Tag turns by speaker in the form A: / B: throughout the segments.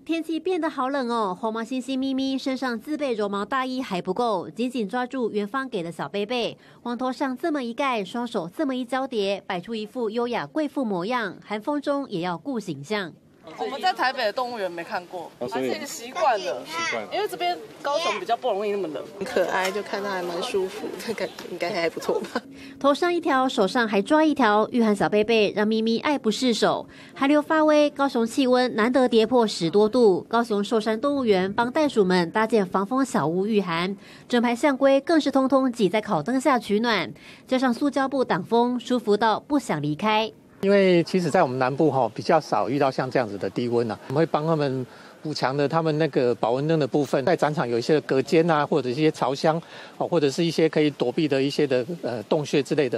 A: 天气变得好冷哦，红毛猩猩咪咪身上自备绒毛大衣还不够，紧紧抓住园方给的小贝贝，往头上这么一盖，双手这么一交叠，摆出一副优雅贵妇模样，寒风中也要顾形象。
B: 我们在台北的动物园没看过，还是一个习惯了，因为这边高雄比较不容易那么冷，
C: 很可爱，就看它还蛮舒服，感觉应该还不错吧。
A: 头上一条，手上还抓一条，御寒小贝贝让咪咪爱不释手。寒流发威，高雄气温难得跌破10多度，高雄寿山动物园帮袋鼠们搭建防风小屋御寒，整排象龟更是通通挤在烤灯下取暖，加上塑胶布挡风，舒服到不想离开。
D: 因为其实在我们南部比较少遇到像这样子的低温我们会帮他们补强的他们那个保温灯的部分，在展场有一些隔间啊，或者一些巢箱或者是一些可以躲避的一些的洞穴之类的。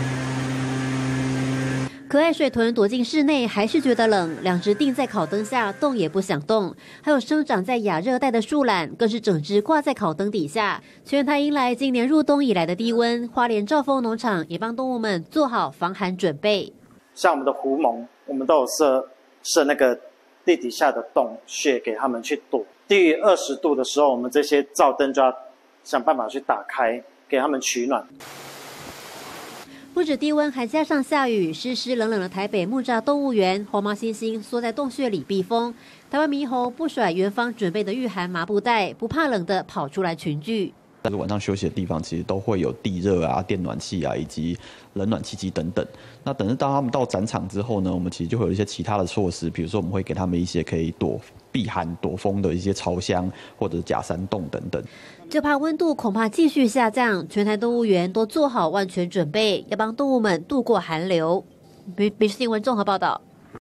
A: 可爱水豚躲进室内还是觉得冷，两只定在烤灯下动也不想动。还有生长在亚热带的树懒，更是整只挂在烤灯底下。全台迎来今年入冬以来的低温，花莲兆丰农场也帮动物们做好防寒准备。
E: 像我们的狐獴，我们都有设那个地底下的洞穴给他们去躲。低于20度的时候，我们这些照灯就要想办法去打开，给他们取暖。
A: 不止低温，还加上下雨，湿湿冷冷的台北木栅动物园，红毛猩猩缩在洞穴里避风。台湾猕猴不甩园方准备的御寒麻布袋，不怕冷的跑出来群聚。
F: 但是晚上休息的地方，其实都会有地热啊、电暖气啊，以及冷暖气机等等。那等到他们到展场之后呢，我们其实就会有一些其他的措施，比如说我们会给他们一些可以避寒、躲风的一些巢箱或者假山洞等等。
A: 就怕温度恐怕继续下降，全台动物园都做好万全准备，要帮动物们度过寒流。BBC新闻综合报道。